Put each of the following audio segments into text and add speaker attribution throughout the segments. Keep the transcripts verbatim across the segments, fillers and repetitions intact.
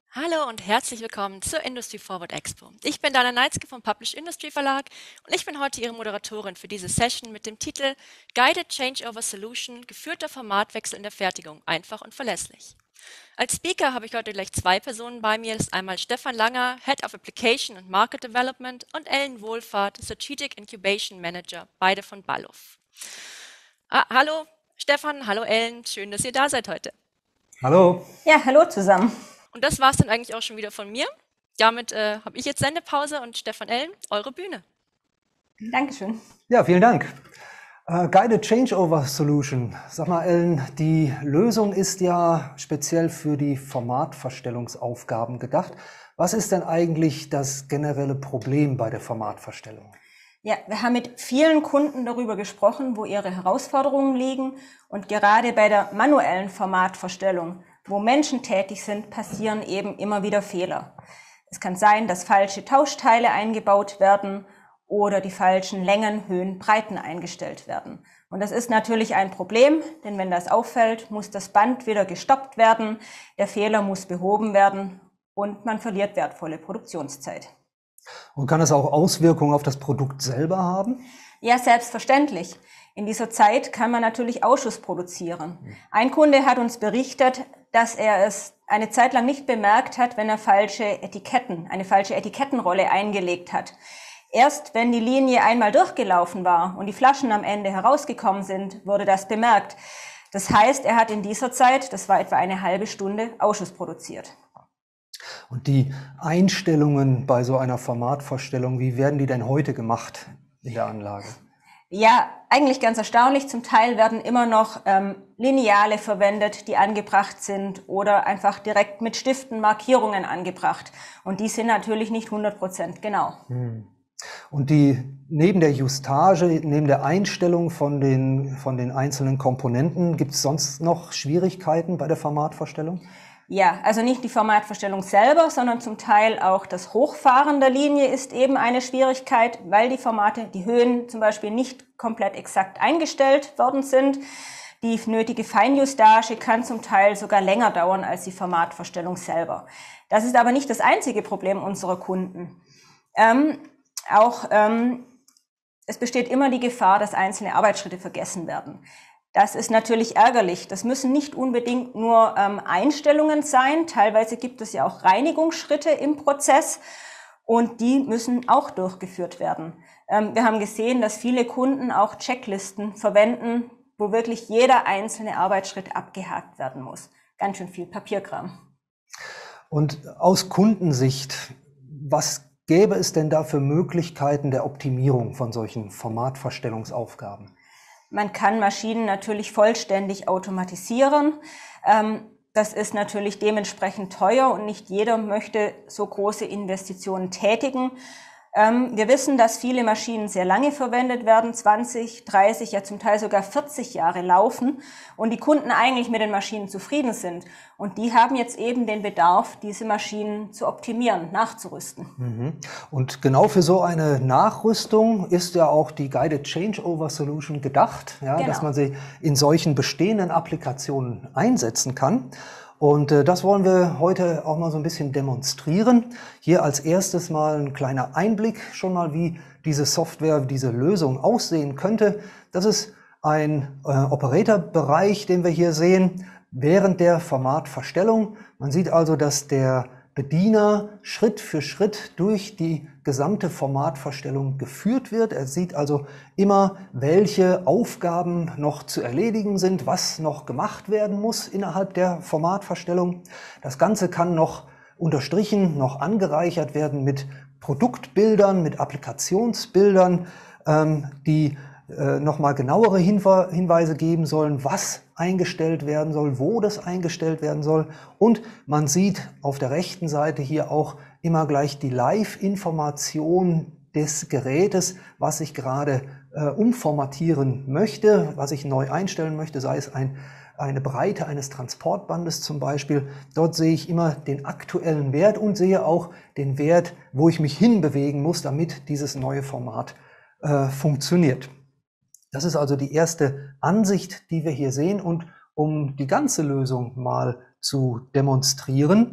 Speaker 1: Hallo und herzlich willkommen zur Industry Forward Expo. Ich bin Dana Neitzke vom Publish Industry Verlag und ich bin heute Ihre Moderatorin für diese Session mit dem Titel Guided Changeover Solution – Geführter Formatwechsel in der Fertigung – einfach und verlässlich. Als Speaker habe ich heute gleich zwei Personen bei mir. Das ist einmal Stefan Langer, Head of Application and Market Development, und Ellen Wohlfahrt, Strategic Incubation Manager, beide von Balluff. Ah, hallo Stefan, hallo Ellen, schön, dass ihr da seid heute.
Speaker 2: Hallo.
Speaker 3: Ja, hallo zusammen.
Speaker 1: Und das war es dann eigentlich auch schon wieder von mir. Damit äh, habe ich jetzt Sendepause und Stefan, Ellen, eure Bühne.
Speaker 3: Dankeschön.
Speaker 2: Ja, vielen Dank. Uh, Guided Changeover Solution. Sag mal, Ellen, die Lösung ist ja speziell für die Formatverstellungsaufgaben gedacht. Was ist denn eigentlich das generelle Problem bei der Formatverstellung?
Speaker 3: Ja, wir haben mit vielen Kunden darüber gesprochen, wo ihre Herausforderungen liegen. Und gerade bei der manuellen Formatverstellung, wo Menschen tätig sind, passieren eben immer wieder Fehler. Es kann sein, dass falsche Tauschteile eingebaut werden oder die falschen Längen, Höhen, Breiten eingestellt werden. Und das ist natürlich ein Problem, denn wenn das auffällt, muss das Band wieder gestoppt werden, der Fehler muss behoben werden und man verliert wertvolle Produktionszeit.
Speaker 2: Und kann es auch Auswirkungen auf das Produkt selber haben?
Speaker 3: Ja, selbstverständlich. In dieser Zeit kann man natürlich Ausschuss produzieren. Ein Kunde hat uns berichtet, dass er es eine Zeit lang nicht bemerkt hat, wenn er falsche Etiketten, eine falsche Etikettenrolle eingelegt hat. Erst wenn die Linie einmal durchgelaufen war und die Flaschen am Ende herausgekommen sind, wurde das bemerkt. Das heißt, er hat in dieser Zeit, das war etwa eine halbe Stunde, Ausschuss produziert.
Speaker 2: Und die Einstellungen bei so einer Formatverstellung, wie werden die denn heute gemacht in der Anlage?
Speaker 3: Ja, eigentlich ganz erstaunlich. Zum Teil werden immer noch ähm, Lineale verwendet, die angebracht sind, oder einfach direkt mit Stiften Markierungen angebracht. Und die sind natürlich nicht hundert Prozent genau.
Speaker 2: Hm. Und die, neben der Justage, neben der Einstellung von den, von den einzelnen Komponenten, gibt es sonst noch Schwierigkeiten bei der Formatverstellung?
Speaker 3: Ja, also nicht die Formatverstellung selber, sondern zum Teil auch das Hochfahren der Linie ist eben eine Schwierigkeit, weil die Formate, die Höhen zum Beispiel nicht komplett exakt eingestellt worden sind. Die nötige Feinjustage kann zum Teil sogar länger dauern als die Formatverstellung selber. Das ist aber nicht das einzige Problem unserer Kunden. Ähm, Auch ähm, es besteht immer die Gefahr, dass einzelne Arbeitsschritte vergessen werden. Das ist natürlich ärgerlich. Das müssen nicht unbedingt nur ähm, Einstellungen sein. Teilweise gibt es ja auch Reinigungsschritte im Prozess und die müssen auch durchgeführt werden. Ähm, wir haben gesehen, dass viele Kunden auch Checklisten verwenden, wo wirklich jeder einzelne Arbeitsschritt abgehakt werden muss. Ganz schön viel Papierkram.
Speaker 2: Und aus Kundensicht, was gäbe es denn da für Möglichkeiten der Optimierung von solchen Formatverstellungsaufgaben?
Speaker 3: Man kann Maschinen natürlich vollständig automatisieren. Das ist natürlich dementsprechend teuer und nicht jeder möchte so große Investitionen tätigen. Wir wissen, dass viele Maschinen sehr lange verwendet werden, zwanzig, dreißig, ja zum Teil sogar vierzig Jahre laufen und die Kunden eigentlich mit den Maschinen zufrieden sind. Und die haben jetzt eben den Bedarf, diese Maschinen zu optimieren, nachzurüsten.
Speaker 2: Mhm. Und genau für so eine Nachrüstung ist ja auch die Guided Changeover Solution gedacht, ja,
Speaker 3: Genau.
Speaker 2: dass man sie in solchen bestehenden Applikationen einsetzen kann. Und äh, das wollen wir heute auch mal so ein bisschen demonstrieren. Hier als erstes mal ein kleiner Einblick schon mal, wie diese Software, diese Lösung aussehen könnte. Das ist ein äh, Operatorbereich, den wir hier sehen, während der Formatverstellung. Man sieht also, dass der Bediener Schritt für Schritt durch die gesamte Formatverstellung geführt wird. Er sieht also immer, welche Aufgaben noch zu erledigen sind, was noch gemacht werden muss innerhalb der Formatverstellung. Das Ganze kann noch unterstrichen, noch angereichert werden mit Produktbildern, mit Applikationsbildern, ähm, die äh, nochmal genauere Hinwe- Hinweise geben sollen, was eingestellt werden soll, wo das eingestellt werden soll. Und man sieht auf der rechten Seite hier auch immer gleich die Live-Information des Gerätes, was ich gerade äh, umformatieren möchte, was ich neu einstellen möchte, sei es ein, eine Breite eines Transportbandes zum Beispiel. Dort sehe ich immer den aktuellen Wert und sehe auch den Wert, wo ich mich hinbewegen muss, damit dieses neue Format äh, funktioniert. Das ist also die erste Ansicht, die wir hier sehen. Und um die ganze Lösung mal zu demonstrieren,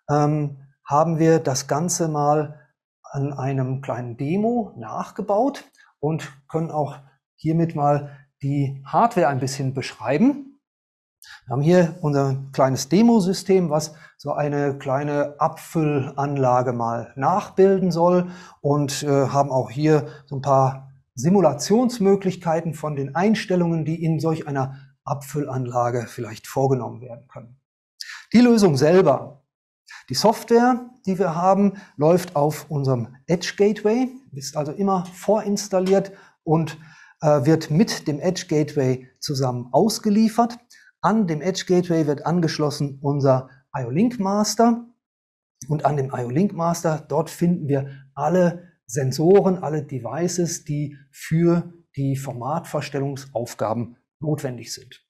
Speaker 2: ähm, haben wir das Ganze mal an einem kleinen Demo nachgebaut und können auch hiermit mal die Hardware ein bisschen beschreiben. Wir haben hier unser kleines Demosystem, was so eine kleine Abfüllanlage mal nachbilden soll, und äh, haben auch hier so ein paar Simulationsmöglichkeiten von den Einstellungen, die in solch einer Abfüllanlage vielleicht vorgenommen werden können. Die Lösung selber, die Software, die wir haben, läuft auf unserem Edge Gateway, ist also immer vorinstalliert und äh, wird mit dem Edge Gateway zusammen ausgeliefert. An dem Edge Gateway wird angeschlossen unser I O Link Master, und an dem I O Link Master, dort finden wir alle Sensoren, alle Devices, die für die Formatverstellungsaufgaben notwendig sind.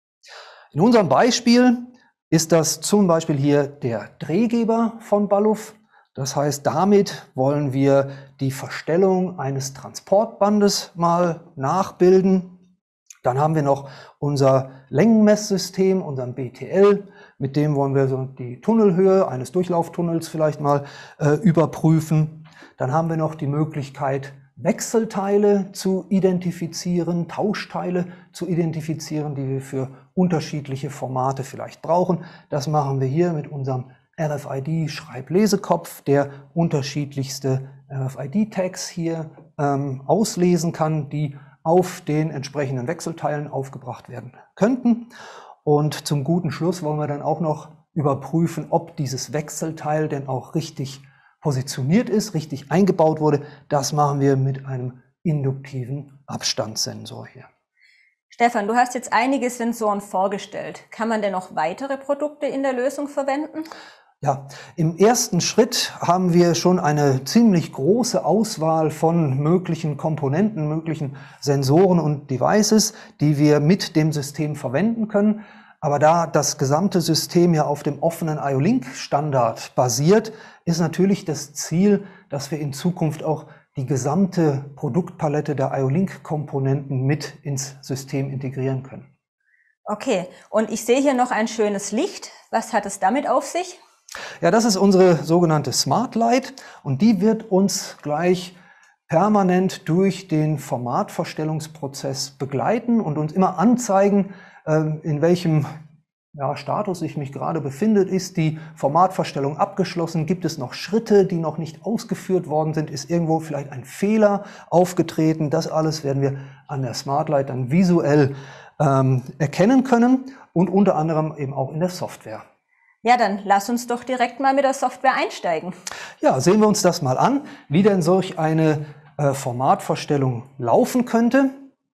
Speaker 2: In unserem Beispiel ist das zum Beispiel hier der Drehgeber von Balluf. Das heißt, damit wollen wir die Verstellung eines Transportbandes mal nachbilden. Dann haben wir noch unser Längenmesssystem, unseren B T L. Mit dem wollen wir so die Tunnelhöhe eines Durchlauftunnels vielleicht mal äh, überprüfen. Dann haben wir noch die Möglichkeit, Wechselteile zu identifizieren, Tauschteile zu identifizieren, die wir für unterschiedliche Formate vielleicht brauchen. Das machen wir hier mit unserem R F I D-Schreiblesekopf, der unterschiedlichste R F I D-Tags hier ähm, auslesen kann, die auf den entsprechenden Wechselteilen aufgebracht werden könnten. Und zum guten Schluss wollen wir dann auch noch überprüfen, ob dieses Wechselteil denn auch richtig positioniert ist, richtig eingebaut wurde. Das machen wir mit einem induktiven Abstandssensor hier.
Speaker 3: Stefan, du hast jetzt einige Sensoren vorgestellt. Kann man denn noch weitere Produkte in der Lösung verwenden?
Speaker 2: Ja, im ersten Schritt haben wir schon eine ziemlich große Auswahl von möglichen Komponenten, möglichen Sensoren und Devices, die wir mit dem System verwenden können. Aber da das gesamte System ja auf dem offenen I O Link Standard basiert, ist natürlich das Ziel, dass wir in Zukunft auch die gesamte Produktpalette der I O Link Komponenten mit ins System integrieren können.
Speaker 3: Okay, und ich sehe hier noch ein schönes Licht. Was hat es damit auf sich?
Speaker 2: Ja, das ist unsere sogenannte Smart Light, und die wird uns gleich permanent durch den Formatverstellungsprozess begleiten und uns immer anzeigen, in welchem ja, Status ich mich gerade befinde. Ist die Formatverstellung abgeschlossen? Gibt es noch Schritte, die noch nicht ausgeführt worden sind? Ist irgendwo vielleicht ein Fehler aufgetreten? Das alles werden wir an der Smart Light dann visuell ähm, erkennen können, und unter anderem eben auch in der Software.
Speaker 3: Ja, dann lass uns doch direkt mal mit der Software einsteigen.
Speaker 2: Ja, sehen wir uns das mal an, wie denn solch eine äh, Formatverstellung laufen könnte.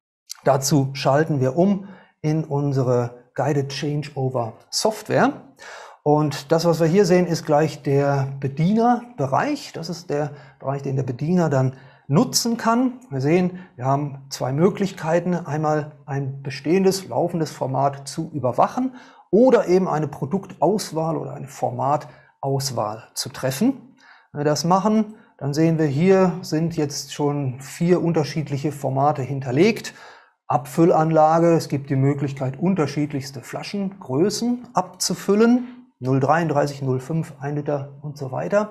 Speaker 2: Dazu schalten wir um in unsere Guided Changeover Software. Und das, was wir hier sehen, ist gleich der Bedienerbereich. Das ist der Bereich, den der Bediener dann nutzen kann. Wir sehen, wir haben zwei Möglichkeiten. Einmal ein bestehendes, laufendes Format zu überwachen oder eben eine Produktauswahl oder eine Formatauswahl zu treffen. Wenn wir das machen, dann sehen wir, hier sind jetzt schon vier unterschiedliche Formate hinterlegt. Abfüllanlage, es gibt die Möglichkeit, unterschiedlichste Flaschengrößen abzufüllen. null Komma dreiunddreißig, null Komma fünf, ein Liter und so weiter.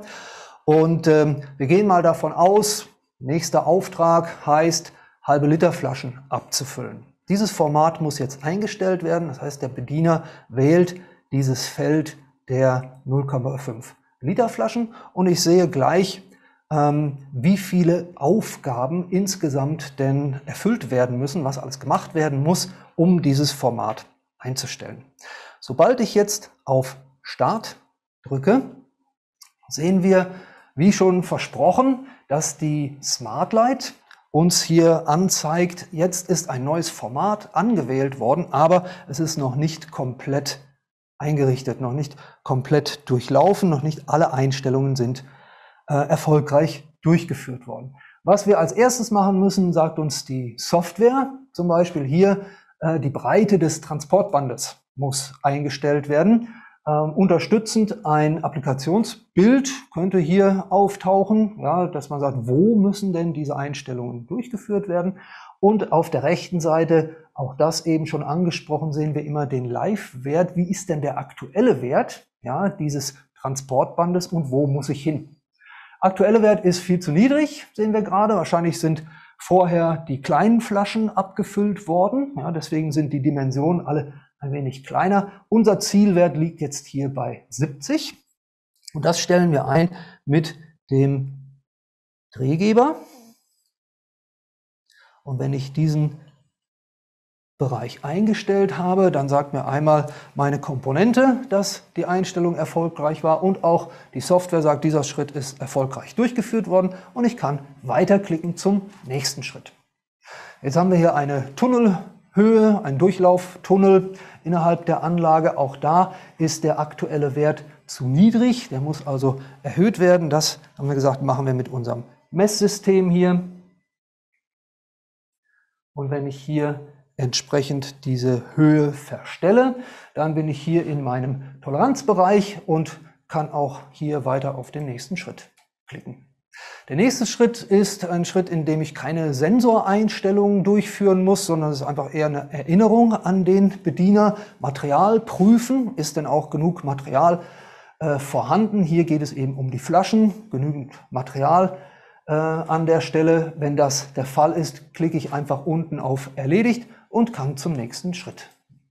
Speaker 2: Und ähm, wir gehen mal davon aus, nächster Auftrag heißt, halbe Liter Flaschen abzufüllen. Dieses Format muss jetzt eingestellt werden, das heißt, der Bediener wählt dieses Feld der null Komma fünf Liter Flaschen, und ich sehe gleich, ähm, wie viele Aufgaben insgesamt denn erfüllt werden müssen, was alles gemacht werden muss, um dieses Format einzustellen. Sobald ich jetzt auf Start drücke, sehen wir, wie schon versprochen, dass die Smart Light uns hier anzeigt, jetzt ist ein neues Format angewählt worden, aber es ist noch nicht komplett eingerichtet, noch nicht komplett durchlaufen, noch nicht alle Einstellungen sind äh, erfolgreich durchgeführt worden. Was wir als erstes machen müssen, sagt uns die Software, zum Beispiel hier, äh, die Breite des Transportbandes muss eingestellt werden. Ähm, unterstützend ein Applikationsbild könnte hier auftauchen, ja, dass man sagt, wo müssen denn diese Einstellungen durchgeführt werden. Und auf der rechten Seite, auch das eben schon angesprochen, sehen wir immer den Live-Wert. Wie ist denn der aktuelle Wert, ja, dieses Transportbandes und wo muss ich hin. Aktueller Wert ist viel zu niedrig, sehen wir gerade. Wahrscheinlich sind vorher die kleinen Flaschen abgefüllt worden. Ja, deswegen sind die Dimensionen alle ein wenig kleiner. Unser Zielwert liegt jetzt hier bei siebzig. Und das stellen wir ein mit dem Drehgeber. Und wenn ich diesen Bereich eingestellt habe, dann sagt mir einmal meine Komponente, dass die Einstellung erfolgreich war und auch die Software sagt, dieser Schritt ist erfolgreich durchgeführt worden und ich kann weiterklicken zum nächsten Schritt. Jetzt haben wir hier eine Tunnelhöhe, einen Durchlauftunnel innerhalb der Anlage. Auch da ist der aktuelle Wert zu niedrig, der muss also erhöht werden. Das haben wir gesagt, machen wir mit unserem Messsystem hier. Und wenn ich hier entsprechend diese Höhe verstelle, dann bin ich hier in meinem Toleranzbereich und kann auch hier weiter auf den nächsten Schritt klicken. Der nächste Schritt ist ein Schritt, in dem ich keine Sensoreinstellungen durchführen muss, sondern es ist einfach eher eine Erinnerung an den Bediener. Material prüfen, ist denn auch genug Material äh, vorhanden? Hier geht es eben um die Flaschen, genügend Material äh, an der Stelle. Wenn das der Fall ist, klicke ich einfach unten auf Erledigt und kann zum nächsten Schritt.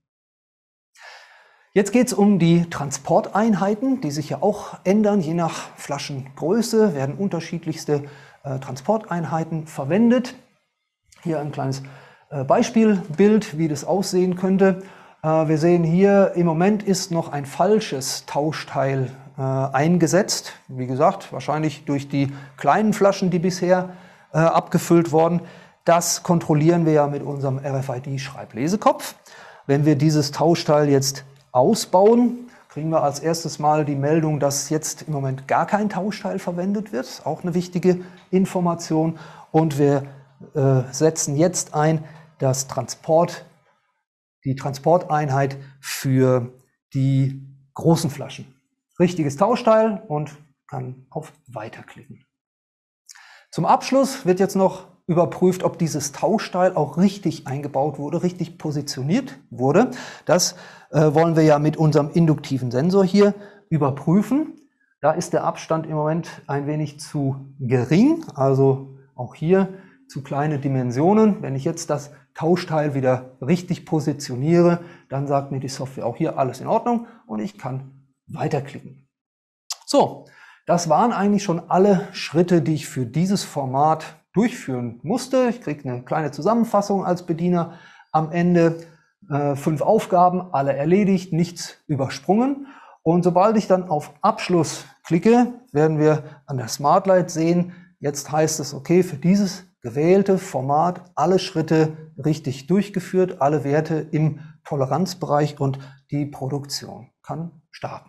Speaker 2: Jetzt geht es um die Transporteinheiten, die sich ja auch ändern. Je nach Flaschengröße werden unterschiedlichste äh, Transporteinheiten verwendet. Hier ein kleines äh, Beispielbild, wie das aussehen könnte. Äh, wir sehen hier, im Moment ist noch ein falsches Tauschteil äh, eingesetzt. Wie gesagt, wahrscheinlich durch die kleinen Flaschen, die bisher äh, abgefüllt wurden. Das kontrollieren wir ja mit unserem R F I D-Schreiblesekopf. Wenn wir dieses Tauschteil jetzt ausbauen, kriegen wir als erstes mal die Meldung, dass jetzt im Moment gar kein Tauschteil verwendet wird. Auch eine wichtige Information. Und wir äh, setzen jetzt ein, dass Transport, die Transporteinheit für die großen Flaschen. Richtiges Tauschteil und kann auf Weiter klicken. Zum Abschluss wird jetzt noch überprüft, ob dieses Tauschteil auch richtig eingebaut wurde, richtig positioniert wurde. Das äh, wollen wir ja mit unserem induktiven Sensor hier überprüfen. Da ist der Abstand im Moment ein wenig zu gering, also auch hier zu kleine Dimensionen. Wenn ich jetzt das Tauschteil wieder richtig positioniere, dann sagt mir die Software auch hier alles in Ordnung und ich kann weiterklicken. So, das waren eigentlich schon alle Schritte, die ich für dieses Format durchführen musste. Ich kriege eine kleine Zusammenfassung als Bediener am Ende. Äh, fünf Aufgaben, alle erledigt, nichts übersprungen. Und sobald ich dann auf Abschluss klicke, werden wir an der Smart Light sehen, jetzt heißt es, okay, für dieses gewählte Format alle Schritte richtig durchgeführt, alle Werte im Toleranzbereich und die Produktion kann starten.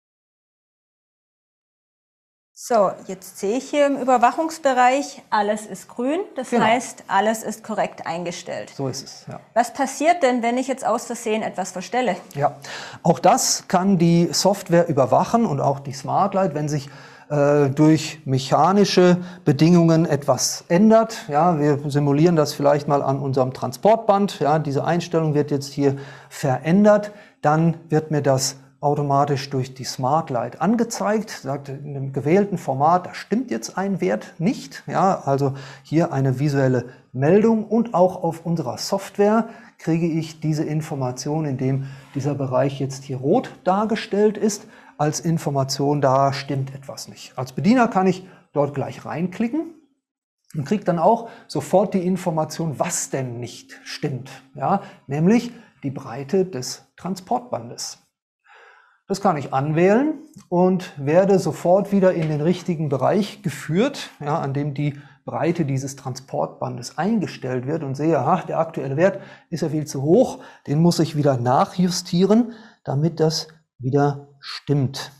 Speaker 3: So, jetzt sehe ich hier im Überwachungsbereich, alles ist grün, das
Speaker 2: Genau.
Speaker 3: heißt, alles ist korrekt eingestellt.
Speaker 2: So ist es, ja.
Speaker 3: Was passiert denn, wenn ich jetzt aus Versehen etwas verstelle?
Speaker 2: Ja, auch das kann die Software überwachen und auch die Smart Light, wenn sich äh, durch mechanische Bedingungen etwas ändert. Ja, wir simulieren das vielleicht mal an unserem Transportband. Ja, diese Einstellung wird jetzt hier verändert, dann wird mir das automatisch durch die Smart Light angezeigt, sagt in einem gewählten Format, da stimmt jetzt ein Wert nicht. Ja, also hier eine visuelle Meldung und auch auf unserer Software kriege ich diese Information, indem dieser Bereich jetzt hier rot dargestellt ist, als Information, da stimmt etwas nicht. Als Bediener kann ich dort gleich reinklicken und kriege dann auch sofort die Information, was denn nicht stimmt, ja, nämlich die Breite des Transportbandes. Das kann ich anwählen und werde sofort wieder in den richtigen Bereich geführt, ja, an dem die Breite dieses Transportbandes eingestellt wird und sehe, aha, der aktuelle Wert ist ja viel zu hoch, den muss ich wieder nachjustieren, damit das wieder stimmt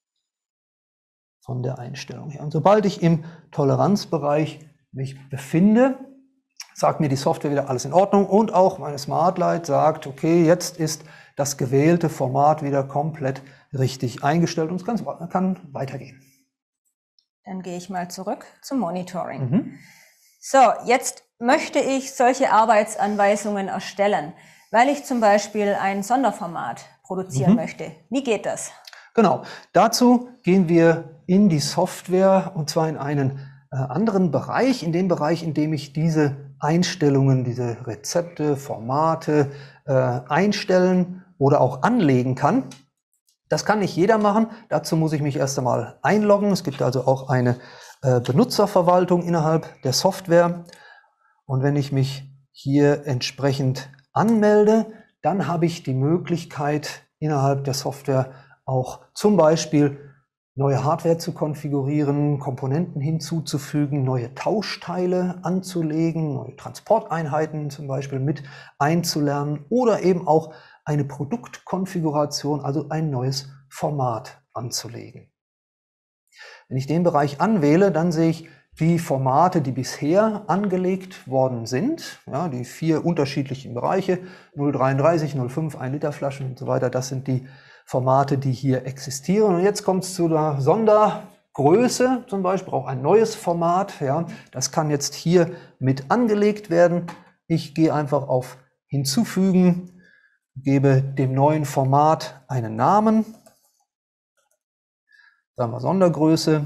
Speaker 2: von der Einstellung her. Und sobald ich im Toleranzbereich mich befinde, sagt mir die Software wieder alles in Ordnung und auch meine Smart Light sagt, okay, jetzt ist das gewählte Format wieder komplett richtig eingestellt und es kann, kann weitergehen.
Speaker 3: Dann gehe ich mal zurück zum Monitoring.
Speaker 2: Mhm.
Speaker 3: So, jetzt möchte ich solche Arbeitsanweisungen erstellen, weil ich zum Beispiel ein Sonderformat produzieren
Speaker 2: Mhm.
Speaker 3: möchte. Wie geht das?
Speaker 2: Genau, dazu gehen wir in die Software und zwar in einen äh, anderen Bereich, in dem Bereich, in dem ich diese Einstellungen, diese Rezepte, Formate äh, einstellen oder auch anlegen kann. Das kann nicht jeder machen, dazu muss ich mich erst einmal einloggen. Es gibt also auch eine äh, Benutzerverwaltung innerhalb der Software und wenn ich mich hier entsprechend anmelde, dann habe ich die Möglichkeit innerhalb der Software auch zum Beispiel neue Hardware zu konfigurieren, Komponenten hinzuzufügen, neue Tauschteile anzulegen, neue Transporteinheiten zum Beispiel mit einzulernen oder eben auch eine Produktkonfiguration, also ein neues Format anzulegen. Wenn ich den Bereich anwähle, dann sehe ich die Formate, die bisher angelegt worden sind, ja, die vier unterschiedlichen Bereiche, null Komma dreiunddreißig, null Komma fünf, ein Liter Flaschen und so weiter, das sind die Formate, die hier existieren. Und jetzt kommt es zu der Sondergröße, zum Beispiel auch ein neues Format, ja, das kann jetzt hier mit angelegt werden. Ich gehe einfach auf Hinzufügen, gebe dem neuen Format einen Namen, sagen wir Sondergröße.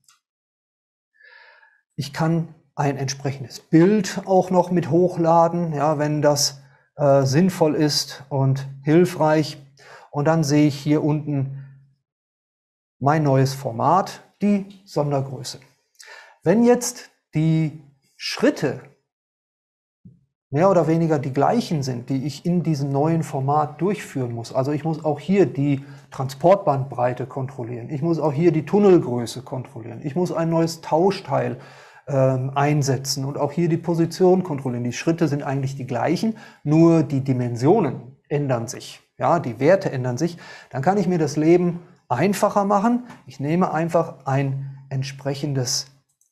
Speaker 2: Ich kann ein entsprechendes Bild auch noch mit hochladen, ja, wenn das äh, sinnvoll ist und hilfreich. Und dann sehe ich hier unten mein neues Format, die Sondergröße. Wenn jetzt die Schritte mehr oder weniger die gleichen sind, die ich in diesem neuen Format durchführen muss, also ich muss auch hier die Transportbandbreite kontrollieren, ich muss auch hier die Tunnelgröße kontrollieren, ich muss ein neues Tauschteil ähm, einsetzen und auch hier die Position kontrollieren. Die Schritte sind eigentlich die gleichen, nur die Dimensionen ändern sich, ja, die Werte ändern sich. Dann kann ich mir das Leben einfacher machen. Ich nehme einfach ein entsprechendes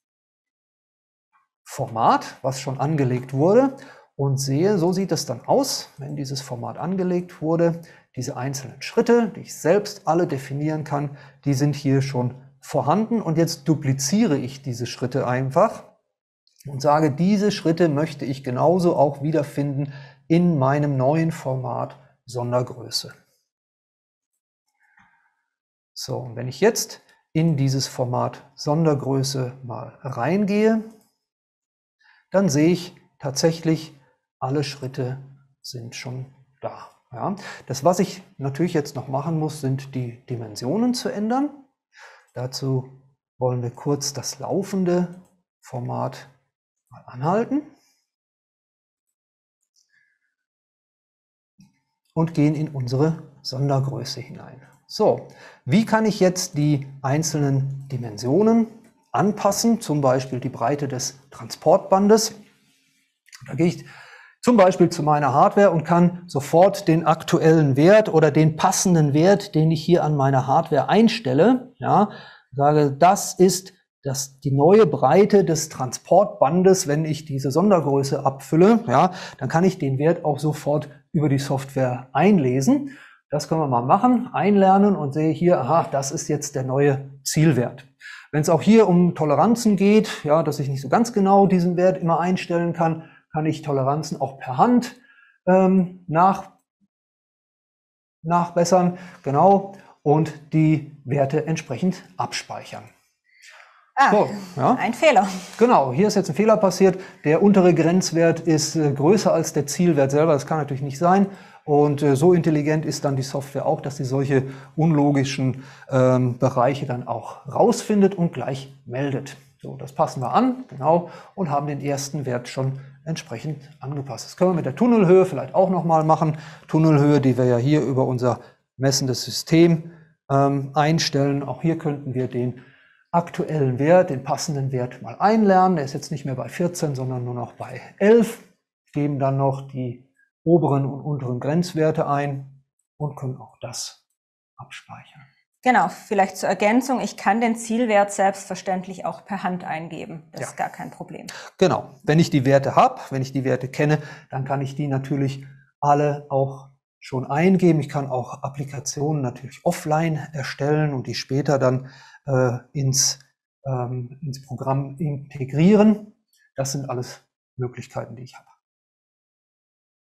Speaker 2: Format, was schon angelegt wurde, und sehe, so sieht es dann aus, wenn dieses Format angelegt wurde. Diese einzelnen Schritte, die ich selbst alle definieren kann, die sind hier schon vorhanden. Und jetzt dupliziere ich diese Schritte einfach und sage, diese Schritte möchte ich genauso auch wiederfinden in meinem neuen Format Sondergröße. So, und wenn ich jetzt in dieses Format Sondergröße mal reingehe, dann sehe ich tatsächlich, alle Schritte sind schon da. Ja. Das, was ich natürlich jetzt noch machen muss, sind die Dimensionen zu ändern. Dazu wollen wir kurz das laufende Format mal anhalten und gehen in unsere Sondergröße hinein. So, wie kann ich jetzt die einzelnen Dimensionen anpassen, zum Beispiel die Breite des Transportbandes? Da gehe ich zum Beispiel zu meiner Hardware und kann sofort den aktuellen Wert oder den passenden Wert, den ich hier an meiner Hardware einstelle, ja, sage, das ist das, die neue Breite des Transportbandes, wenn ich diese Sondergröße abfülle, ja, dann kann ich den Wert auch sofort über die Software einlesen. Das können wir mal machen, einlernen und sehe hier, aha, das ist jetzt der neue Zielwert. Wenn es auch hier um Toleranzen geht, ja, dass ich nicht so ganz genau diesen Wert immer einstellen kann, kann ich Toleranzen auch per Hand ähm, nach, nachbessern, genau, und die Werte entsprechend abspeichern.
Speaker 3: Ah,
Speaker 2: so, ja.
Speaker 3: Ein Fehler.
Speaker 2: Genau, hier ist jetzt ein Fehler passiert. Der untere Grenzwert ist äh, größer als der Zielwert selber. Das kann natürlich nicht sein. Und äh, so intelligent ist dann die Software auch, dass sie solche unlogischen ähm, Bereiche dann auch rausfindet und gleich meldet. So, das passen wir an, genau, und haben den ersten Wert schon entsprechend angepasst. Das können wir mit der Tunnelhöhe vielleicht auch nochmal machen. Tunnelhöhe, die wir ja hier über unser messendes System ähm, einstellen. Auch hier könnten wir den aktuellen Wert, den passenden Wert mal einlernen. Der ist jetzt nicht mehr bei vierzehn, sondern nur noch bei elf. Geben dann noch die oberen und unteren Grenzwerte ein und können auch das abspeichern.
Speaker 3: Genau, vielleicht zur Ergänzung, ich kann den Zielwert selbstverständlich auch per Hand eingeben. Das
Speaker 2: ja.
Speaker 3: ist gar kein Problem.
Speaker 2: Genau, wenn ich die Werte habe, wenn ich die Werte kenne, dann kann ich die natürlich alle auch schon eingeben. Ich kann auch Applikationen natürlich offline erstellen und die später dann äh, ins, ähm, ins Programm integrieren. Das sind alles Möglichkeiten, die ich habe.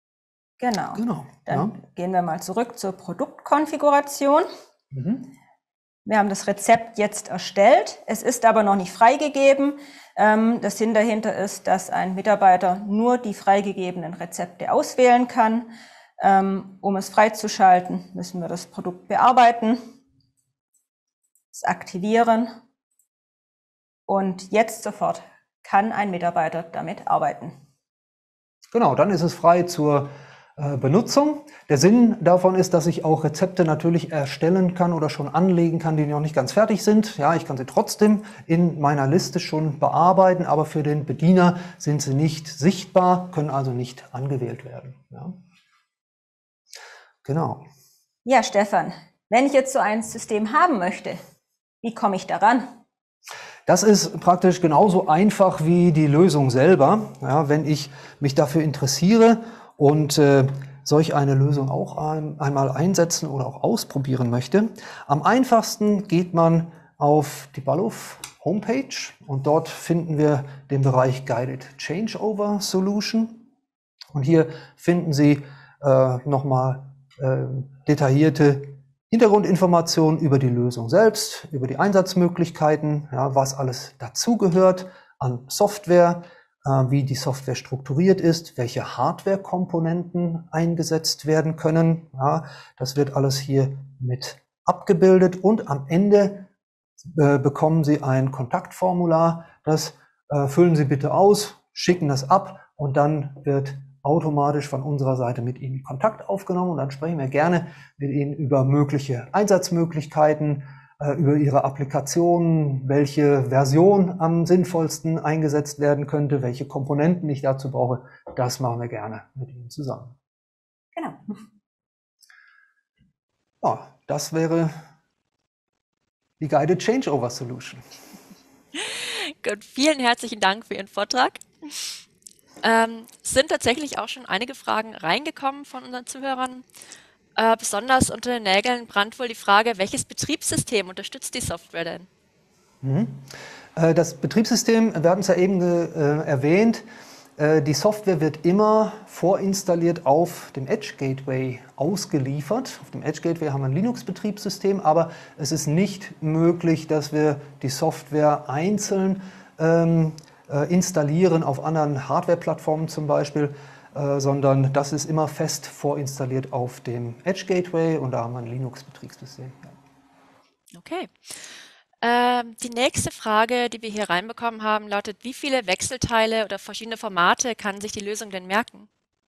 Speaker 3: Genau.
Speaker 2: genau
Speaker 3: Dann
Speaker 2: ja.
Speaker 3: gehen wir mal zurück zur Produktkonfiguration.
Speaker 2: Mhm.
Speaker 3: Wir haben das Rezept jetzt erstellt. Es ist aber noch nicht freigegeben. Der Sinn dahinter ist, dass ein Mitarbeiter nur die freigegebenen Rezepte auswählen kann. Um es freizuschalten, müssen wir das Produkt bearbeiten, es aktivieren und jetzt sofort kann ein Mitarbeiter damit arbeiten.
Speaker 2: Genau, dann ist es frei zur äh, Benutzung. Der Sinn davon ist, dass ich auch Rezepte natürlich erstellen kann oder schon anlegen kann, die noch nicht ganz fertig sind. Ja, ich kann sie trotzdem in meiner Liste schon bearbeiten, aber für den Bediener sind sie nicht sichtbar, können also nicht angewählt werden. Ja. Genau.
Speaker 3: Ja, Stefan, wenn ich jetzt so ein System haben möchte, wie komme ich daran?
Speaker 2: Das ist praktisch genauso einfach wie die Lösung selber. Ja, wenn ich mich dafür interessiere und äh, solch eine Lösung auch ein, einmal einsetzen oder auch ausprobieren möchte, am einfachsten geht man auf die Balluff Homepage und dort finden wir den Bereich Guided Changeover Solution. Und hier finden Sie äh, nochmal äh, detaillierte Hintergrundinformationen über die Lösung selbst, über die Einsatzmöglichkeiten, ja, was alles dazugehört an Software, äh, wie die Software strukturiert ist, welche Hardware-Komponenten eingesetzt werden können. Ja, das wird alles hier mit abgebildet und am Ende äh, bekommen Sie ein Kontaktformular. Das äh, füllen Sie bitte aus, schicken das ab und dann wird automatisch von unserer Seite mit Ihnen Kontakt aufgenommen und dann sprechen wir gerne mit Ihnen über mögliche Einsatzmöglichkeiten, äh, über Ihre Applikation, welche Version am sinnvollsten eingesetzt werden könnte, welche Komponenten ich dazu brauche. Das machen wir gerne mit Ihnen zusammen.
Speaker 3: Genau.
Speaker 2: Ja, das wäre die Guided Changeover Solution.
Speaker 1: Gut, vielen herzlichen Dank für Ihren Vortrag. Ähm, sind tatsächlich auch schon einige Fragen reingekommen von unseren Zuhörern. Äh, besonders unter den Nägeln brannt wohl die Frage, welches Betriebssystem unterstützt die Software denn?
Speaker 2: Mhm. Äh, das Betriebssystem, wir hatten es ja eben äh, erwähnt, äh, die Software wird immer vorinstalliert auf dem Edge Gateway ausgeliefert. Auf dem Edge Gateway haben wir ein Linux-Betriebssystem, aber es ist nicht möglich, dass wir die Software einzeln ähm, installieren auf anderen Hardware-Plattformen zum Beispiel, äh, sondern das ist immer fest vorinstalliert auf dem Edge Gateway und da haben wir ein Linux-Betriebssystem. Ja.
Speaker 1: Okay. Ähm, die nächste Frage, die wir hier reinbekommen haben, lautet, wie viele Wechselteile oder verschiedene Formate kann sich die Lösung denn merken?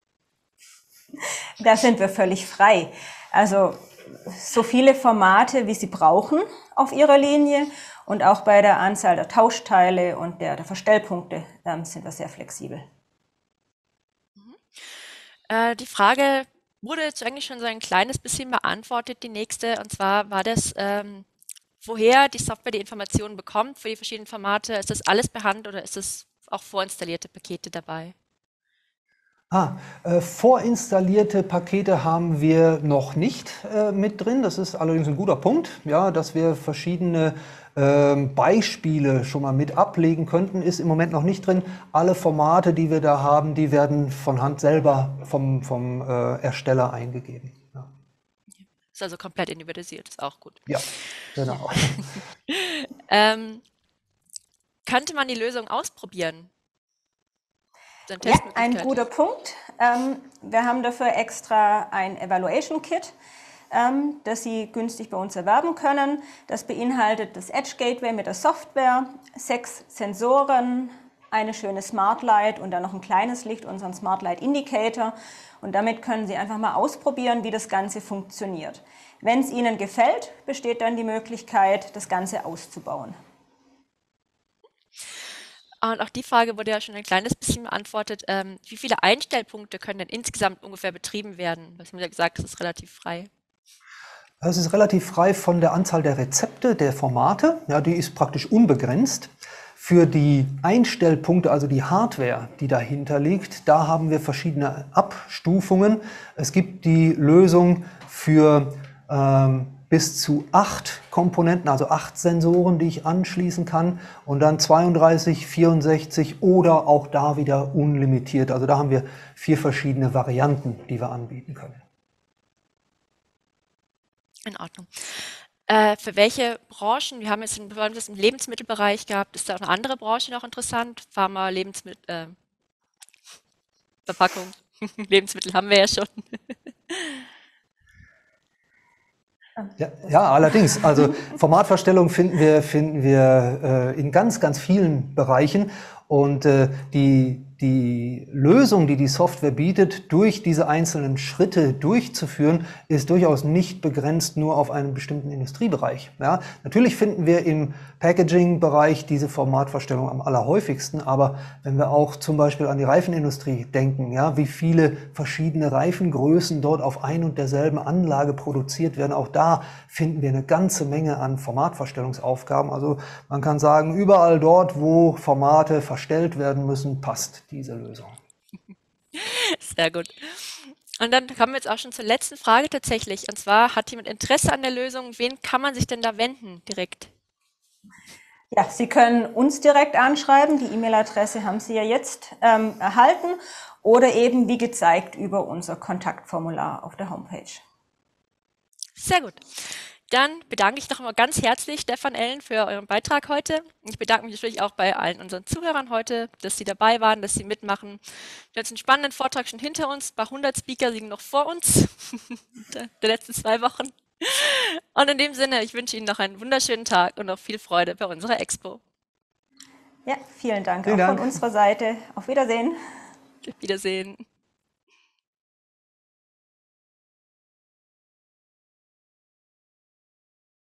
Speaker 3: Da sind wir völlig frei. Also so viele Formate, wie Sie brauchen auf Ihrer Linie. Und auch bei der Anzahl der Tauschteile und der, der Verstellpunkte ähm, sind wir sehr flexibel.
Speaker 1: Mhm. Äh, die Frage wurde jetzt eigentlich schon so ein kleines bisschen beantwortet, die nächste. Und zwar war das, ähm, woher die Software die Informationen bekommt für die verschiedenen Formate. Ist das alles per Hand oder ist es auch vorinstallierte Pakete dabei?
Speaker 2: Ah, äh, vorinstallierte Pakete haben wir noch nicht äh, mit drin. Das ist allerdings ein guter Punkt, ja, dass wir verschiedene äh, Beispiele schon mal mit ablegen könnten, ist im Moment noch nicht drin. Alle Formate, die wir da haben, die werden von Hand selber vom, vom äh, Ersteller eingegeben. Ja.
Speaker 1: Ist also komplett individualisiert, ist auch gut.
Speaker 2: Ja, genau.
Speaker 1: ähm, könnte man die Lösung ausprobieren?
Speaker 3: Ja, ein guter Punkt. Ähm, wir haben dafür extra ein Evaluation Kit, ähm, das Sie günstig bei uns erwerben können. Das beinhaltet das Edge Gateway mit der Software, sechs Sensoren, eine schöne Smart Light und dann noch ein kleines Licht, unseren Smart Light Indicator. Und damit können Sie einfach mal ausprobieren, wie das Ganze funktioniert. Wenn es Ihnen gefällt, besteht dann die Möglichkeit, das Ganze auszubauen.
Speaker 1: Und auch die Frage wurde ja schon ein kleines bisschen beantwortet. Ähm, wie viele Einstellpunkte können denn insgesamt ungefähr betrieben werden? Das haben Sie ja gesagt, das ist relativ frei.
Speaker 2: Es ist relativ frei von der Anzahl der Rezepte, der Formate. Ja, die ist praktisch unbegrenzt. Für die Einstellpunkte, also die Hardware, die dahinter liegt, da haben wir verschiedene Abstufungen. Es gibt die Lösung für ähm, bis zu acht Komponenten, also acht Sensoren, die ich anschließen kann und dann zweiunddreißig, vierundsechzig oder auch da wieder unlimitiert. Also da haben wir vier verschiedene Varianten, die wir anbieten können.
Speaker 1: In Ordnung. Äh, für welche Branchen? Wir haben jetzt ein besonders im Lebensmittelbereich gehabt. Ist da auch eine andere Branche noch interessant? Pharma, Lebensmittel, äh, Verpackung. Lebensmittel haben wir ja schon.
Speaker 2: Ja, ja, allerdings. Also Formatverstellung finden wir, finden wir äh, in ganz, ganz vielen Bereichen. Und äh, die, die Lösung, die die Software bietet, durch diese einzelnen Schritte durchzuführen, ist durchaus nicht begrenzt nur auf einen bestimmten Industriebereich. Ja, natürlich finden wir im Packaging-Bereich diese Formatverstellung am allerhäufigsten, aber wenn wir auch zum Beispiel an die Reifenindustrie denken, ja, wie viele verschiedene Reifengrößen dort auf ein und derselben Anlage produziert werden, auch da finden wir eine ganze Menge an Formatverstellungsaufgaben. Also man kann sagen, überall dort, wo Formate verstellt werden müssen, passt diese Lösung.
Speaker 1: Sehr gut. Und dann kommen wir jetzt auch schon zur letzten Frage tatsächlich. Und zwar, hat jemand Interesse an der Lösung? Wen kann man sich denn da wenden direkt?
Speaker 3: Ja, Sie können uns direkt anschreiben. Die E-Mail-Adresse haben Sie ja jetzt ähm, erhalten. Oder eben, wie gezeigt, über unser Kontaktformular auf der Homepage.
Speaker 1: Sehr gut. Dann bedanke ich noch einmal ganz herzlich Stefan, Ellen, für euren Beitrag heute. Ich bedanke mich natürlich auch bei allen unseren Zuhörern heute, dass sie dabei waren, dass sie mitmachen. Wir haben jetzt einen spannenden Vortrag schon hinter uns. Ein paar hundert Speaker liegen noch vor uns, der, der letzten zwei Wochen. Und in dem Sinne, ich wünsche Ihnen noch einen wunderschönen Tag und noch viel Freude bei unserer Expo.
Speaker 3: Ja, vielen Dank
Speaker 2: Vielen
Speaker 3: auch
Speaker 2: Dank.
Speaker 3: von unserer Seite. Auf Wiedersehen.
Speaker 1: Auf Wiedersehen.